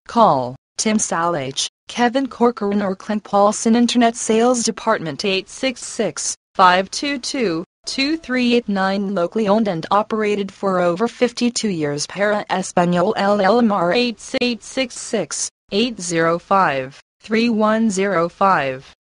Call Tim Sallach, Kevin Corcoran or Clint Paulson Internet Sales Department 866-522-2389. Locally owned and operated for over 52 years. Para Espanol LLamar 866-805-3105.